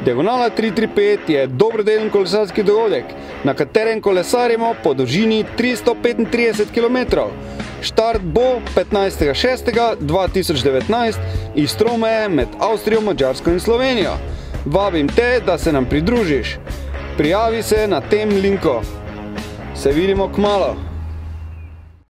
Diagonala 335 je dobrodelen kolesarski dogodek, na katerem kolesarimo po dolžini 335 km. Štart bo 15.6.2019 iz tromeje med Avstrijo, Madžarsko in Slovenijo. Vabim te, da se nam pridružiš. Prijavi se na tem linku. Se vidimo kmalu.